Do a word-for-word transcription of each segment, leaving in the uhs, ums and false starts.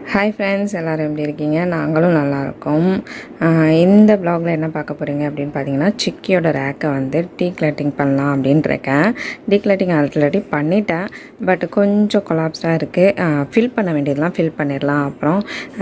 Hi friends, எல்லோரும் எப்படி இருக்கீங்க? நாங்களும் நல்லாயிருக்கோம். இந்த வ்ளாகில் என்ன பார்க்க போகிறீங்க அப்படின்னு பார்த்தீங்கன்னா, சிக்கியோட ரேக்கை வந்து டீக்ளட்டிங் பண்ணலாம் அப்படின்ட்டு இருக்கேன். டீக்ளட்டிங் ஆல்ரெடி பண்ணிட்டேன், பட் கொஞ்சம் கொலாப்ஸாக இருக்குது. ஃபில் பண்ண வேண்டியதெல்லாம் ஃபில் பண்ணிடலாம். அப்புறம்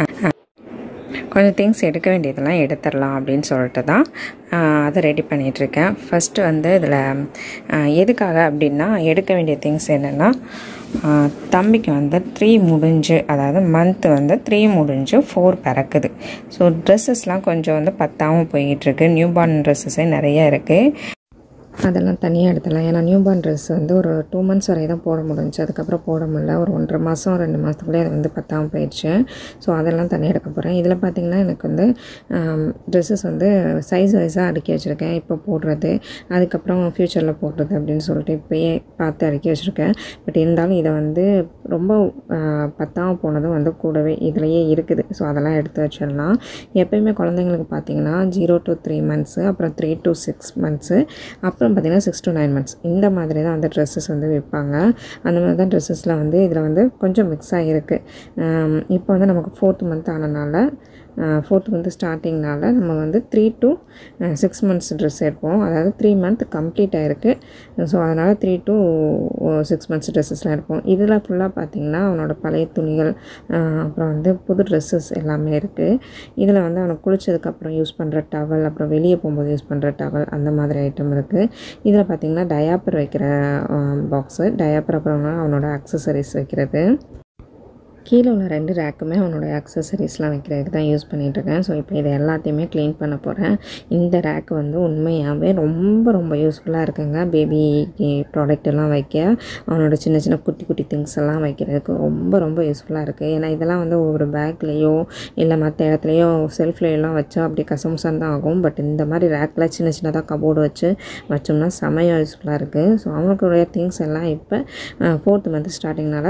கொஞ்சம் திங்ஸ் எடுக்க வேண்டியதெல்லாம் எடுத்துடலாம் அப்படின்னு சொல்லிட்டு தான் அதை ரெடி பண்ணிகிட்ருக்கேன். ஃபஸ்ட்டு வந்து இதில் எதுக்காக அப்படின்னா, எடுக்க வேண்டிய திங்ஸ் என்னென்னா, தம்பிக்கு வந்து த்ரீ முடிஞ்சு, அதாவது மந்த்து வந்து த்ரீ முடிஞ்சு ஃபோர் பிறக்குது. ஸோ ட்ரெஸ்ஸஸ்லாம் கொஞ்சம் வந்து பத்தாமல் போய்கிட்டுருக்கு. நியூ பார்ன் ட்ரெஸ்ஸஸே நிறைய இருக்குது. அதெல்லாம் தனியாக எடுத்துடலாம். ஏன்னா நியூ பார்ன் ட்ரெஸ் வந்து ஒரு டூ மந்த்ஸ் வரை தான் போட முடிஞ்சு, அதுக்கப்புறம் போட முடியல. ஒரு ஒன்றரை மாதம் ரெண்டு மாதத்துக்குள்ளே அது வந்து பத்தாமல் போயிடுச்சு. ஸோ அதெல்லாம் தனியாக எடுக்க போகிறேன். இதில் பார்த்திங்கன்னா எனக்கு வந்து ட்ரெஸ்ஸஸ் வந்து சைஸ் வைஸாக அடுக்கி வச்சுருக்கேன். இப்போ போடுறது, அதுக்கப்புறம் ஃப்யூச்சரில் போடுறது அப்படின்னு சொல்லிட்டு இப்போயே பார்த்து அடுக்கி வச்சுருக்கேன். பட் இருந்தாலும் இதை வந்து ரொம்ப பத்தாமல் போனதும் வந்து கூடவே இதுலேயே இருக்குது. ஸோ அதெல்லாம் எடுத்து வச்சிடலாம். எப்போயுமே குழந்தைங்களுக்கு பார்த்திங்கன்னா ஜீரோ டு த்ரீ மந்த்ஸு அப்புறம் த்ரீ டு சிக்ஸ் மந்த்ஸு அப்புறம் பார்த்திங்கன்னா சிக்ஸ் டு நைன் மந்த்ஸ் இந்த மாதிரி தான் வந்து ட்ரெஸ்ஸஸ் வந்து விற்பாங்க. அந்த மாதிரி தான் ட்ரெஸ்ஸஸில் வந்து இதில் வந்து கொஞ்சம் மிக்ஸ் ஆகிருக்கு. இப்போ வந்து நமக்கு ஃபோர்த் மந்த் ஆனனால ஃபோர்த் மந்த் ஸ்டார்டிங்னால நம்ம வந்து three to six months dress எடுப்போம். அதாவது த்ரீ மந்த் கம்ப்ளீட் ஆகிருக்கு. ஸோ அதனால் த்ரீ டு சிக்ஸ் மந்த்ஸ் ட்ரெஸ்ஸஸ்லாம் எடுப்போம். இதில் ஃபுல்லாக பார்த்திங்கன்னா அவனோட பழைய துணிகள், அப்புறம் வந்து புது ட்ரெஸ்ஸஸ் எல்லாமே இருக்குது. இதில் வந்து அவனுக்கு குளிச்சதுக்கப்புறம் யூஸ் பண்ணுற டவல், அப்புறம் வெளியே போகும்போது யூஸ் பண்ணுற டவல், அந்த மாதிரி ஐட்டம் இருக்குது. இதில் பார்த்திங்கன்னா டயாப்பர் வைக்கிற பாக்ஸு, டயாப்பர் அப்புறம் அவனோட அக்சசரிஸ் வைக்கிறது. கீழே உள்ள ரெண்டு ரேக்குமே அவனோட அக்சசரிஸ்லாம் வைக்கிறதுக்கு தான் யூஸ் பண்ணிகிட்ருக்கேன். ஸோ இப்போ இதை எல்லாத்தையுமே க்ளீன் பண்ண போகிறேன். இந்த ரேக்கு வந்து உண்மையாகவே ரொம்ப ரொம்ப யூஸ்ஃபுல்லாக இருக்குங்க. பேபி ப்ராடக்ட் எல்லாம் வைக்க, அவனோட சின்ன சின்ன குட்டி குட்டி திங்ஸ் எல்லாம் வைக்கிறதுக்கு ரொம்ப ரொம்ப யூஸ்ஃபுல்லாக இருக்குது. ஏன்னா இதெல்லாம் வந்து ஒவ்வொரு பேக்லேயோ இல்லை மற்ற இடத்துலையோ செல்ஃப்லையெல்லாம் வச்சா அப்படி கசமுசான் தான் ஆகும். பட் இந்த மாதிரி ரேக்கில் சின்ன சின்னதாக கபோர்டு வச்சு வச்சோம்னா செமையாக யூஸ்ஃபுல்லாக இருக்குது. ஸோ அவனுக்குடைய திங்ஸ் எல்லாம் இப்போ ஃபோர்த் மந்த் ஸ்டார்டிங்னால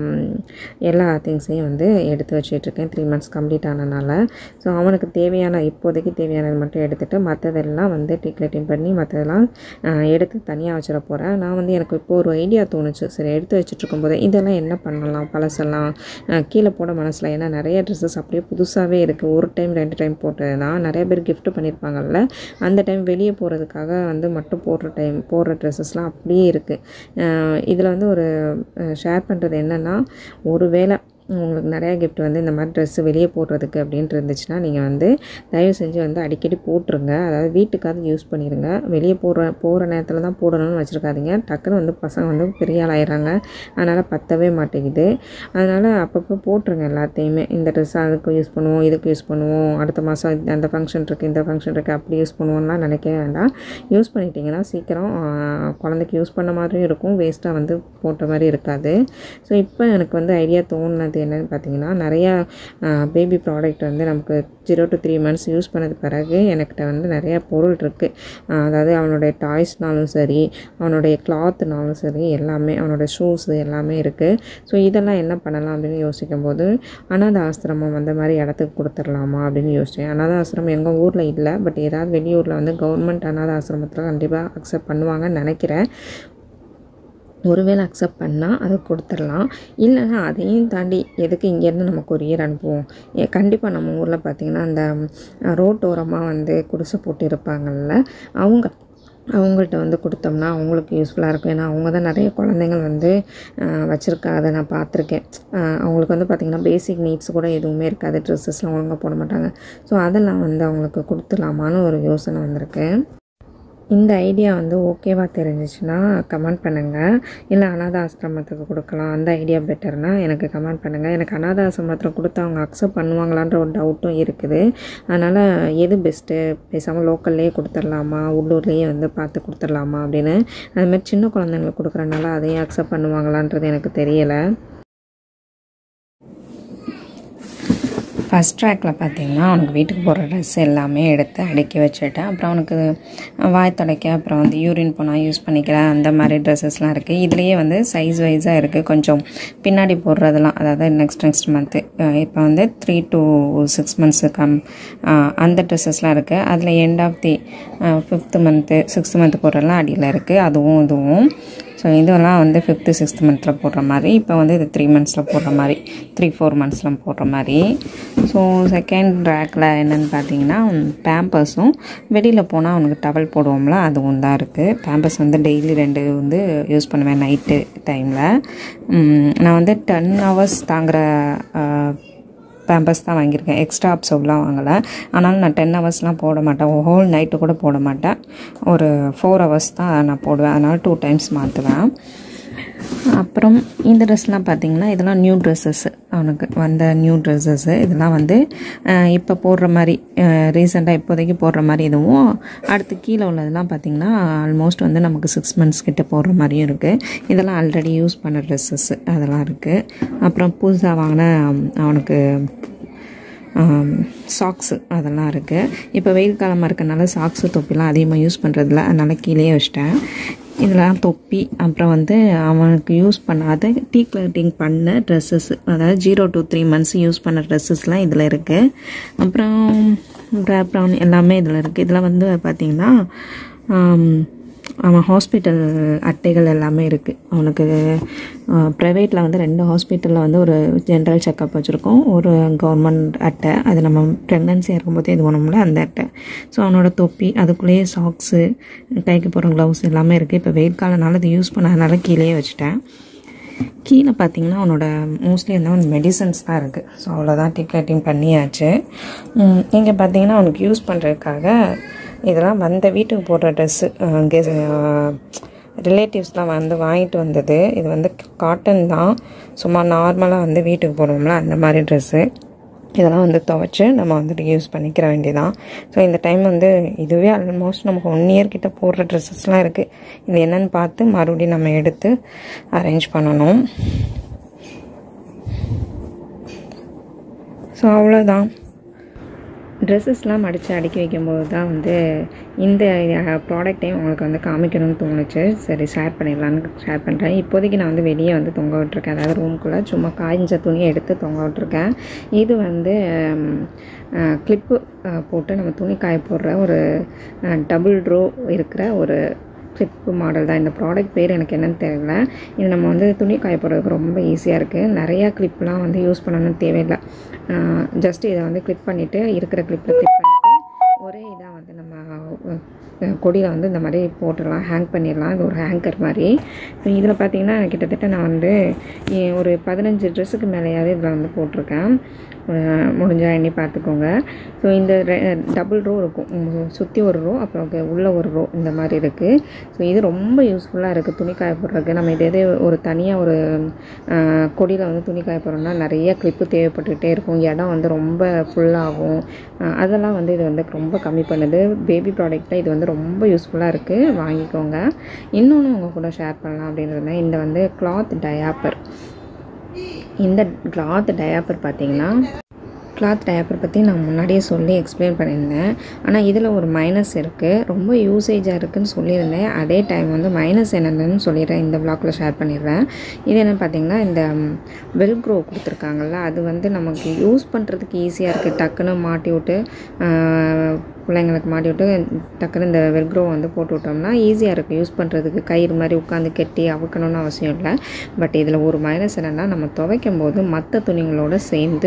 எல்லா திங்ஸையும் வந்து எடுத்து வச்சிட்ருக்கேன். த்ரீ மந்த்ஸ் கம்ப்ளீட் ஆனனால. ஸோ அவனுக்கு தேவையான இப்போதைக்கு தேவையானது மட்டும் எடுத்துகிட்டு மற்றதெல்லாம் வந்து டீக்ளட்டிங் பண்ணி மற்றதெல்லாம் எடுத்து தனியாக வச்சிட போகிறேன். நான் வந்து எனக்கு இப்போ ஒரு ஐடியா தோணுச்சு. சரி, எடுத்து வச்சுட்ருக்கும் போது இதெல்லாம் என்ன பண்ணலாம், பழசெல்லாம் கீழே போட மனசில். ஏன்னா நிறைய ட்ரெஸ்ஸஸ் அப்படியே புதுசாகவே இருக்குது. ஒரு டைம் ரெண்டு டைம் போட்டது தான். நிறைய பேர் கிஃப்ட் பண்ணியிருப்பாங்கல்ல, அந்த டைம் வெளியே போகிறதுக்காக வந்து மட்டும் போடுற டைம் போடுற ட்ரெஸ்ஸஸ்லாம் அப்படியே இருக்குது. இதில் வந்து ஒரு ஷேர் பண்ணுறது என்னென்னா, ஒரு வேளை உங்களுக்கு நிறையா கிஃப்ட் வந்து இந்த மாதிரி ட்ரெஸ்ஸு வெளியே போடுறதுக்கு அப்படின்ட்டு இருந்துச்சுன்னா நீங்கள் வந்து தயவு செஞ்சு வந்து அடிக்கடி போட்டுருங்க. அதாவது வீட்டுக்காவது யூஸ் பண்ணிடுங்க. வெளியே போடுற போகிற நேரத்தில் தான் போடணும்னு வச்சுருக்காதீங்க. டக்குன்னு வந்து பசங்க வந்து பெரிய ஆள் ஆயிடுறாங்க. அதனால் பத்தவே மாட்டேங்குது. அதனால் அப்பப்போ போட்டுருங்க எல்லாத்தையுமே. இந்த ட்ரெஸ் அதுக்கு யூஸ் பண்ணுவோம், இதுக்கு யூஸ் பண்ணுவோம், அடுத்த மாதம் அந்த ஃபங்க்ஷன் இருக்குது, இந்த ஃபங்க்ஷன் இருக்குது, அப்படி யூஸ் பண்ணுவோம்லாம் நினைக்கவே வேண்டாம். யூஸ் பண்ணிட்டீங்கன்னா சீக்கிரம் குழந்தைக்கு யூஸ் பண்ண மாதிரியும் இருக்கும், வேஸ்ட்டாக வந்து போட்ட மாதிரி இருக்காது. ஸோ இப்போ எனக்கு வந்து ஐடியா தோணுனது என்னென்னு பார்த்தீங்கன்னா, நிறையா பேபி ப்ராடக்ட் வந்து நமக்கு zero to three months use பண்ணது பிறகு எனக்கிட்ட வந்து நிறையா பொருள் இருக்குது. அதாவது அவனுடைய டாய்ஸ்னாலும் சரி, அவனுடைய கிளாத்னாலும் சரி, எல்லாமே அவனோட ஷூஸு எல்லாமே இருக்குது. ஸோ இதெல்லாம் என்ன பண்ணலாம் அப்படின்னு யோசிக்கும் போது, அனாத ஆசிரமம் அந்த மாதிரி இடத்துக்கு கொடுத்துடலாமா அப்படின்னு யோசித்தேன். அனாத ஆசிரமம் எங்கள் ஊரில் இல்லை, பட் ஏதாவது வெளியூரில் வந்து கவர்மெண்ட் அனாத ஆசிரமத்தில் கண்டிப்பாக அக்செப்ட் பண்ணுவாங்கன்னு நினைக்கிறேன். ஒருவேளை அக்செப்ட் பண்ணால் அதை கொடுத்துடலாம். இல்லைன்னா அதையும் தாண்டி எதுக்கு இங்கேருந்து நம்ம கொரியர் அனுப்புவோம். கண்டிப்பாக நம்ம ஊரில் பார்த்திங்கன்னா அந்த ரோட்டோரமாக வந்து குடிசை போட்டு இருப்பாங்கள்ல, அவங்க அவங்கள்ட்ட வந்து கொடுத்தோம்னா அவங்களுக்கு யூஸ்ஃபுல்லாக இருக்கும். ஏன்னா அவங்க தான் நிறைய குழந்தைங்கள் வந்து வச்சுருக்காங்க. அதை நான் பார்த்துருக்கேன். அவங்களுக்கு வந்து பார்த்திங்கன்னா பேசிக் நீட்ஸ் கூட எதுவுமே இருக்காது. ட்ரெஸ்ஸஸ்லாம் ஒழுங்காக போட மாட்டாங்க. ஸோ அதெல்லாம் வந்து அவங்களுக்கு கொடுத்துலாமான்னு ஒரு யோசனை வந்திருக்கு. இந்த ஐடியா வந்து ஓகேவா தெரிஞ்சிச்சுன்னா கமெண்ட் பண்ணுங்கள். இல்லை அனாத ஆசிரமத்துக்கு கொடுக்கலாம், அந்த ஐடியா பெட்டர்னா எனக்கு கமெண்ட் பண்ணுங்கள். எனக்கு அனாத ஆசிரமத்தில் கொடுத்து அவங்க அக்செப்ட் பண்ணுவாங்களான்ற ஒரு டவுட்டும் இருக்குது. அதனால் எது பெஸ்ட்டு, பேசாமல் லோக்கல்லையே கொடுத்துடலாமா, உள்ளூர்லேயே வந்து பார்த்து கொடுத்துடலாமா அப்படின்னு. அதுமாதிரி சின்ன குழந்தைங்களுக்கு கொடுக்குறனால அதையும் அக்செப்ட் பண்ணுவாங்களான்றது எனக்கு தெரியலை. ஃபஸ்ட் ட்ராக்கில் பார்த்திங்கன்னா அவனுக்கு வீட்டுக்கு போகிற ட்ரெஸ் எல்லாமே எடுத்து அடுக்கி வச்சுட்டேன். அப்புறம் அவனுக்கு வாய் துடைக்க, அப்புறம் வந்து யூரின் போனால் யூஸ் பண்ணிக்கிற அந்த மாதிரி ட்ரெஸ்ஸஸ்லாம் இருக்குது. இதுலேயே வந்து சைஸ் வைஸாக இருக்குது. கொஞ்சம் பின்னாடி போடுறதெல்லாம், அதாவது நெக்ஸ்ட் நெக்ஸ்ட் மந்த்து இப்போ வந்து த்ரீ டு சிக்ஸ் மந்த்ஸு கம் அந்த ட்ரெஸ்ஸஸ்லாம் இருக்குது. அதில் end of the fifth month sixth month போடுறதெல்லாம் அடியில் இருக்குது. அதுவும் இதுவும் ஸோ இதெல்லாம் வந்து ஃபிஃப்த்து சிக்ஸ்த் மந்த்தில் போடுற மாதிரி, இப்போ வந்து இது த்ரீ மந்த்ஸில் போடுற மாதிரி, த்ரீ ஃபோர் மந்த்ஸில் போடுற மாதிரி. ஸோ செகண்ட் ரேக்கில் என்னென்னு பார்த்தீங்கன்னா பேம்பர்ஸும், வெளியில் போனால் அவனுக்கு டவல் போடுவோம்ல அதுவும் தான் இருக்குது. பேம்பர்ஸ் வந்து டெய்லி ரெண்டு வந்து யூஸ் பண்ணுவேன் நைட்டு டைமில். நான் வந்து டென் ஹவர்ஸ் தாங்குகிற பேம்பர்ஸ் தான் வாங்கியிருக்கேன், எக்ஸ்ட்ரா அப்சர்வ்லாம் வாங்கலை. ஆனாலும் நான் டென் ஹவர்ஸ்லாம் போட மாட்டேன், ஹோல் நைட்டு கூட போட மாட்டேன், ஒரு ஃபோர் ஹவர்ஸ் தான் நான் போடுவேன். அதனால் டூ டைம்ஸ் மாற்றுவேன். அப்புறம் இந்த ட்ரெஸ்லாம் பார்த்திங்கன்னா இதெல்லாம் நியூ ட்ரெஸ்ஸஸ்ஸு, அவனுக்கு வந்த நியூ ட்ரெஸ்ஸஸ்ஸு. இதெல்லாம் வந்து இப்போ போடுற மாதிரி, ரீசெண்டாக இப்போதைக்கு போடுற மாதிரி. இதுவும் அடுத்து கீழே உள்ளதெல்லாம் பார்த்திங்கன்னா ஆல்மோஸ்ட் வந்து நமக்கு சிக்ஸ் மந்த்ஸ் கிட்ட போடுற மாதிரியும் இருக்குது. இதெல்லாம் ஆல்ரெடி யூஸ் பண்ண ட்ரெஸ்ஸஸ்ஸு அதெல்லாம் இருக்குது. அப்புறம் புதுசாக வாங்கின அவனுக்கு சாக்ஸு அதெல்லாம் இருக்குது. இப்போ வெயில் காலமாக இருக்கனால சாக்ஸு தொப்பிலாம் அதிகமாக யூஸ் பண்ணுறதில்ல, அதனால் கீழே வச்சிட்டேன். இதெல்லாம் தொப்பி. அப்புறம் வந்து அவனுக்கு யூஸ் பண்ணாத டீ கிளட்டிங் பண்ண ட்ரெஸ்ஸஸ், அதாவது zero to three months use பண்ண ட்ரெஸ்ஸஸ்லாம் இதில் இருக்குது. அப்புறம் ட்ராப் ப்ரவுன் எல்லாமே இதில் இருக்குது. இதில் வந்து பார்த்திங்கன்னா அவன் ஹாஸ்பிட்டல் அட்டைகள் எல்லாமே இருக்குது. அவனுக்கு ப்ரைவேட்டில் வந்து ரெண்டு ஹாஸ்பிட்டலில் வந்து ஒரு ஜென்ரல் செக்கப் வச்சுருக்கோம், ஒரு கவர்மெண்ட் அட்டை, அது நம்ம ப்ரெக்னன்சியாக இருக்கும்போதே இது பண்ணோம்ல அந்த அட்டை. ஸோ அவனோட தொப்பி, அதுக்குள்ளேயே சாக்ஸு, கைக்கு போகிற க்ளவுஸ் எல்லாமே இருக்குது. இப்போ வெயில் காலனால இது யூஸ் பண்ணாதனால கீழேயே வச்சுட்டேன். கீழே பார்த்திங்கன்னா அவனோட மோஸ்ட்லி வந்து அவன் மெடிசன்ஸ் தான் இருக்குது. ஸோ அவ்வளோதான், டிக்ளேட்டிங் பண்ணியாச்சு. இங்கே பார்த்திங்கன்னா அவனுக்கு யூஸ் பண்ணுறதுக்காக இதெல்லாம் வந்த வீட்டுக்கு போடுற ட்ரெஸ்ஸு, கெஸ் ரிலேட்டிவ்ஸ்லாம் வந்து வாங்கிட்டு வந்தது. இது வந்து காட்டன் தான், சும்மா நார்மலாக வந்து வீட்டுக்கு போடுவோம்ல அந்த மாதிரி ட்ரெஸ்ஸு. இதெல்லாம் வந்து துவைச்சி நம்ம வந்துட்டு யூஸ் பண்ணிக்கிற வேண்டியதான். ஸோ இந்த டைம் வந்து இதுவே ஆல்மோஸ்ட் நமக்கு ஒன் இயர் கிட்ட போடுற ட்ரெஸ்ஸஸ்லாம் இருக்குது. இது என்னென்னு பார்த்து மறுபடியும் நம்ம எடுத்து அரேஞ்ச் பண்ணணும். ஸோ அவ்வளோதான். ட்ரெஸ்ஸஸ்லாம் மடித்து அடுக்கி வைக்கும்போது தான் வந்து இந்த ப்ராடக்டையும் உங்களுக்கு வந்து காமிக்கணும்னு தோணுச்சு. சரி ஷேர் பண்ணிடலான்னு ஷேர் பண்ணுறேன். இப்போதைக்கு நான் வந்து வெளியே வந்து தொங்க விட்டுருக்கேன், அதாவது ரூம்குள்ளே சும்மா காய்ஞ்ச துணியை எடுத்து தொங்க விட்டுருக்கேன். இது வந்து கிளிப்பு போட்டு நம்ம துணி காய போடுற ஒரு டபுள் ரோ இருக்கிற ஒரு கிளிப்பு மாடல் தான். இந்த ப்ராடக்ட் பேர் எனக்கு என்னென்னு தெரியல. இது நம்ம வந்து துணி காய போடுறதுக்கு ரொம்ப ஈஸியாக இருக்குது. நிறையா கிளிப்லாம் வந்து யூஸ் பண்ணணும்னு தேவையில்லை. ஜஸ்ட் இதை வந்து கிளிக் பண்ணிவிட்டு இருக்கிற கிளிப்பில் கிளிக் பண்ணிவிட்டு ஒரே இதாக வந்து நம்ம கொடியில் வந்து இந்த மாதிரி போட்டுடலாம், ஹேங் பண்ணிடலாம். இது ஒரு ஹேங்கர் மாதிரி. ஸோ இதில் பார்த்திங்கன்னா கிட்டத்தட்ட நான் வந்து ஒரு பதினஞ்சு ட்ரெஸ்ஸுக்கு மேலேயாவது இதில் வந்து போட்டிருக்கேன். முடிஞ்சால் எண்ணி பார்த்துக்கோங்க. ஸோ இந்த டபுள் ரோ இருக்கும், சுற்றி ஒரு ரோ, அப்புறம் உள்ளே ஒரு ரோ, இந்த மாதிரி இருக்குது. ஸோ இது ரொம்ப யூஸ்ஃபுல்லாக இருக்குது துணி காய போடுறதுக்கு. நம்ம இதே ஒரு தனியாக ஒரு கொடியில் வந்து துணி காய போடுறோம்னா நிறைய கிளிப்பு தேவைப்பட்டுக்கிட்டே இருக்கும், இடம் வந்து ரொம்ப ஃபுல்லாகும். அதெல்லாம் வந்து இது வந்து ரொம்ப கம்மி பண்ணுது. பேபி ப்ராடக்ட்டில் இது வந்து ரொம்ப யூஸ்ஃபுல்லாக இருக்குது, வாங்கிக்கோங்க. இன்னொன்று உங்கள் கூட ஷேர் பண்ணலாம் அப்படின்றதுனா, இந்த வந்து கிளாத் டயாப்பர். இந்த கிளாத் டயாப்பர் பார்த்திங்கன்னா, கிளாத் டயாப்பர் பற்றி நான் முன்னாடியே சொல்லி எக்ஸ்பிளைன் பண்ணியிருந்தேன். ஆனால் இதில் ஒரு மைனஸ் இருக்குது, ரொம்ப யூசேஜாக இருக்குதுன்னு சொல்லியிருந்தேன். அதே டைம் வந்து மைனஸ் என்னென்னு சொல்லிடுறேன், இந்த வ்ளாகில் ஷேர் பண்ணிடுறேன். இது என்னென்னு பார்த்திங்கன்னா, இந்த வெல்க்ரோ கொடுத்துருக்காங்கல்ல, அது வந்து நமக்கு யூஸ் பண்ணுறதுக்கு ஈஸியாக இருக்குது. டக்குன்னு மாட்டி விட்டு பிள்ளைங்களுக்கு மாட்டி விட்டு டக்குன்னு இந்த வெல்க்ரோ வந்து போட்டு விட்டோம்னா ஈஸியாக இருக்குது யூஸ் பண்ணுறதுக்கு. கயிறு மாதிரி உட்காந்து கெட்டி அவுக்கணும்னு அவசியம் இல்லை. பட் இதில் ஒரு மைனஸ் என்னென்னா, நம்ம துவைக்கும் போது மற்ற துணிகளோடு சேர்ந்து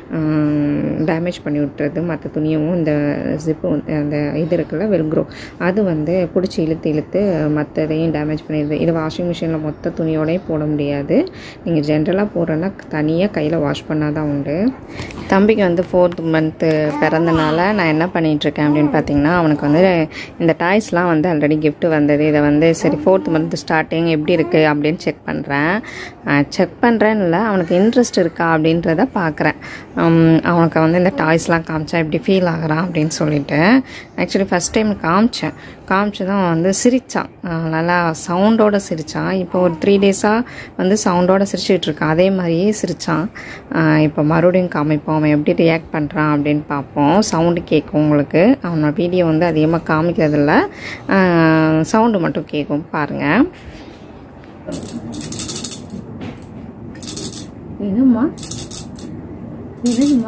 டேமேஜ் பண்ணி விட்டுறது. மற்ற துணியும் இந்த ஜிப்பு அந்த இது இருக்குல்ல வெல்க்ரோ, அது வந்து பிடிச்சி இழுத்து இழுத்து மற்றதையும் டேமேஜ் பண்ணிடுது. இது வாஷிங் மிஷினில் மொத்த துணியோடையும் போட முடியாது. நீங்கள் ஜென்ரலாக போடுறேன்னா தனியாக கையில் வாஷ் பண்ணால் தான் உண்டு. தம்பிக்கு வந்து ஃபோர்த் மந்த்து பிறந்தனால நான் என்ன பண்ணிகிட்ருக்கேன் அப்படின்னு பார்த்தீங்கன்னா, அவனுக்கு வந்து இந்த டாய்ஸ்லாம் வந்து ஆல்ரெடி கிஃப்ட் வந்தது. இதை வந்து சரி ஃபோர்த் மந்த் ஸ்டார்டிங் எப்படி இருக்குது அப்படின்னு செக் பண்ணுறேன். செக் பண்ணுறேன்னு இல்லை, அவனுக்கு இன்ட்ரெஸ்ட் இருக்கா அப்படின்றத பார்க்குறேன். அவனுக்கு வந்து இந்த டாய்ஸ்லாம் காமிச்சா எப்படி ஃபீல் ஆகிறான் அப்படின்னு சொல்லிட்டு ஆக்சுவலி ஃபஸ்ட் டைம் காமிச்சேன். காமிச்சு தான் வந்து சிரித்தான், நல்லா சவுண்டோடு சிரித்தான். இப்போ ஒரு த்ரீ டேஸாக வந்து சவுண்டோடு சிரிச்சுட்டு இருக்கான். அதே மாதிரியே சிரித்தான். இப்போ மறுபடியும் காமிப்போம், அவன் எப்படி ரியாக்ட் பண்ணுறான் அப்படின்னு பார்ப்போம். சவுண்டு கேட்கும் உங்களுக்கு. அவனோட வீடியோ வந்து அதிகமாக காமிக்கிறதில்ல, சவுண்டு மட்டும் கேட்கும், பாருங்கள். என்னம்மா என்னம்மா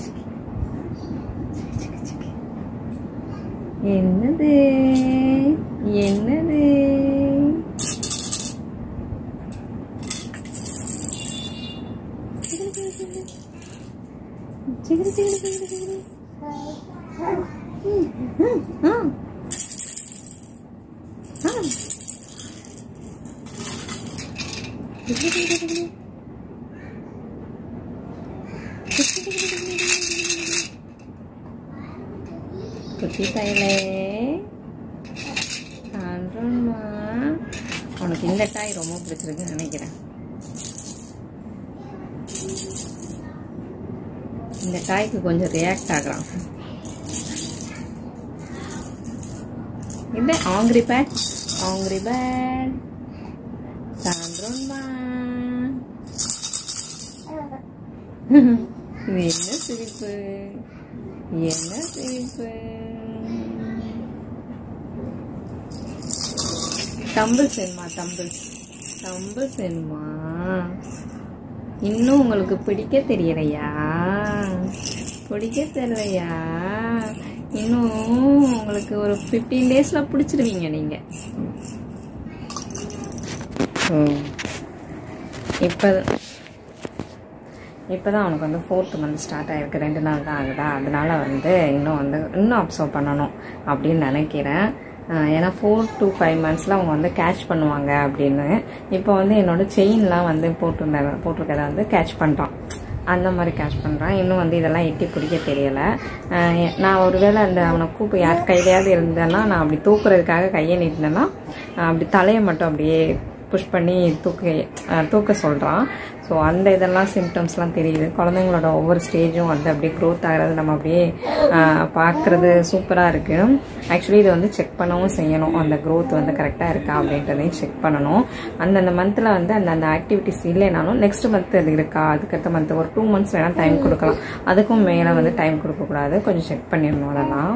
என்னது சிக்கிரி சிக்கிரி சிக்கிரி சிக்கிரி. ஆ ஆ குட்டி தையிலே சான்றோம்மா. உனக்கு இந்த டாய் ரொம்ப பிடிச்சிருக்குன்னு நினைக்கிறேன். இந்த டாய்க்கு கொஞ்சம் ரியாக்ட் ஆகலாம். இந்த ஆங்கிரி பேட் ஆங்கிரி பேட் சான்றோம்மா. இது என்ன சிரிப்பு, என்ன சிரிப்பு. தம்பிள்ஸ் வேணுமா? தம்பிள்ஸ் தம்பிள்ஸ் வேணுமா? இன்னும் உங்களுக்கு பிடிக்க தெரியலையா? பிடிக்க தெரியலையா? இன்னும் உங்களுக்கு ஒரு ஃபிஃப்டீன் டேஸ்ல பிடிச்சிருவீங்க நீங்க. இப்போ இப்போ தான் அவனுக்கு வந்து ஃபோர்த்து மந்த் ஸ்டார்ட் ஆகிருக்கு. ரெண்டு நாள் தான் ஆகுதா, அதனால வந்து இன்னும் வந்து இன்னும் அப்சர்வ் பண்ணணும் அப்படின்னு நினைக்கிறேன். ஏன்னா ஃபோர் டு ஃபைவ் மந்த்ஸில் அவங்க வந்து கேட்ச் பண்ணுவாங்க அப்படின்னு. இப்போ வந்து என்னோட செயின்லாம் வந்து போட்டிருந்த போட்டிருக்கதை வந்து கேட்ச் பண்ணுறான். அந்த மாதிரி கேட்ச் பண்ணுறான். இன்னும் வந்து இதெல்லாம் எட்டி பிடிக்க தெரியலை. நான் ஒருவேளை அந்த அவனை கூப்ப யார் கையிலையாவது இருந்தேன்னா நான் அப்படி தூக்குறதுக்காக கையை நீட்டினேன்னா அப்படி தலையை மட்டும் அப்படியே புஷ் பண்ணி தூக்க தூக்க சொல்கிறான். ஸோ அந்த இதெல்லாம் சிம்டம்ஸ்லாம் தெரியுது. குழந்தைங்களோட ஒவ்வொரு ஸ்டேஜும் வந்து அப்படியே க்ரோத் ஆகிறது நம்ம அப்படியே பார்க்குறது சூப்பராக இருக்குது. ஆக்சுவலி இதை வந்து செக் பண்ணவும் செய்யணும். அந்த க்ரோத் வந்து கரெக்டாக இருக்கா அப்படின்றதையும் செக் பண்ணணும். அந்தந்த மந்தில் வந்து அந்தந்த ஆக்டிவிட்டிஸ் இல்லைனாலும் நெக்ஸ்ட் மந்த் அது இருக்கா, அதுக்கடுத்த மந்த் ஒரு டூ மந்த்ஸ் வேணால் டைம் கொடுக்கலாம். அதுக்கும் மேலே வந்து டைம் கொடுக்கக்கூடாது. கொஞ்சம் செக் பண்ணிடணும். அதெல்லாம்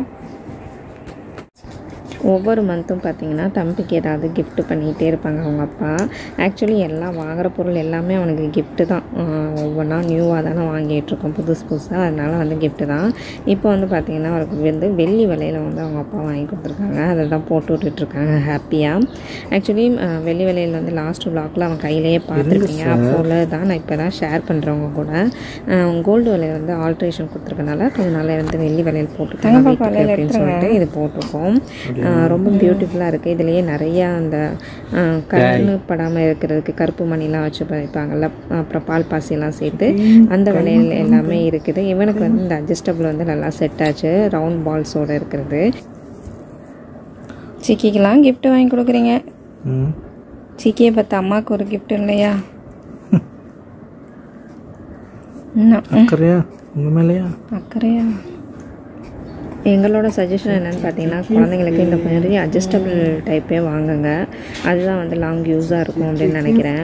ஒவ்வொரு மந்த்தும் பார்த்திங்கன்னா தம்பிக்கு ஏதாவது கிஃப்ட் பண்ணிகிட்டே இருப்பாங்க அவங்க அப்பா. ஆக்சுவலி எல்லாம் வாங்குகிற பொருள் எல்லாமே அவனுக்கு கிஃப்ட்டு தான். ஒவ்வொன்றா நியூவாக தானே வாங்கிட்டுருக்கோம், புதுசு புதுசாக. அதனால் வந்து கிஃப்ட்டு தான். இப்போ வந்து பார்த்திங்கன்னா அவருக்கு வந்து வெள்ளி விலையில் வந்து அவங்க அப்பா வாங்கி கொடுத்துருக்காங்க. அதை தான் போட்டு விட்டுட்ருக்காங்க ஹாப்பியாக. ஆக்சுவலி வெள்ளி விலையில் வந்து லாஸ்ட் விளாக்கில் அவன் கையிலேயே பார்த்துருப்பீங்க. அப்போல தான் நான் இப்போ தான் ஷேர் பண்ணுறவங்க கூட கோல்டு விலையில் வந்து ஆல்ட்ரேஷன் கொடுத்துருக்கனால கொஞ்சம் நாள் வந்து வெள்ளி விலையில் போட்டுருக்காங்க அப்படின்னு சொல்லிட்டு இது போட்டிருக்கோம். ரொம்ப பியூட்டிஃபுல்லாக இருக்குது. இதுலேயே நிறையா அந்த கண்ணு படாமல் இருக்கிறதுக்கு கருப்பு மணிலாம் வச்சு வைப்பாங்கள்ல, அப்புறம் பால் பாசியெல்லாம் சேர்த்து அந்த விலையில் எல்லாமே இருக்குது. இவனுக்கு வந்து இந்த அட்ஜஸ்டபிள் வந்து நல்லா செட் ஆச்சு, ரவுண்ட் பால்ஸோடு இருக்கிறது. சிக்கிக்கெலாம் கிஃப்ட் வாங்கி கொடுக்குறீங்க. சிக்கியை பார்த்து அம்மாவுக்கு ஒரு கிஃப்ட் இல்லையா? அக்கறையா உங்கள் மேலேயா? அக்கறையா? எங்களோட சஜஷன் என்னென்னு பார்த்தீங்கன்னா குழந்தைங்களுக்கு இந்த மாதிரி அட்ஜஸ்டபிள் டைப்பே வாங்குங்க. அதுதான் வந்து லாங் யூஸாக இருக்கும் அப்படின்னு நினைக்கிறேன்.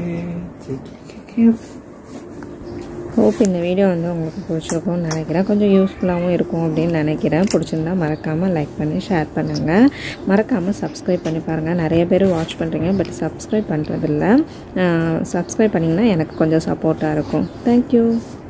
ஹோப் இந்த வீடியோ வந்து உங்களுக்கு பிடிச்சிருக்கும்னு நினைக்கிறேன். கொஞ்சம் யூஸ்ஃபுல்லாகவும் இருக்கும் அப்படின்னு நினைக்கிறேன். பிடிச்சிருந்தா மறக்காமல் லைக் பண்ணி ஷேர் பண்ணுங்கள். மறக்காமல் சப்ஸ்கிரைப் பண்ணி பாருங்கள். நிறைய பேர் வாட்ச் பண்ணுறீங்க, பட் சப்ஸ்கிரைப் பண்ணுறதில்ல. சப்ஸ்கிரைப் பண்ணிங்கன்னா எனக்கு கொஞ்சம் சப்போர்ட்டாக இருக்கும். தேங்க்யூ.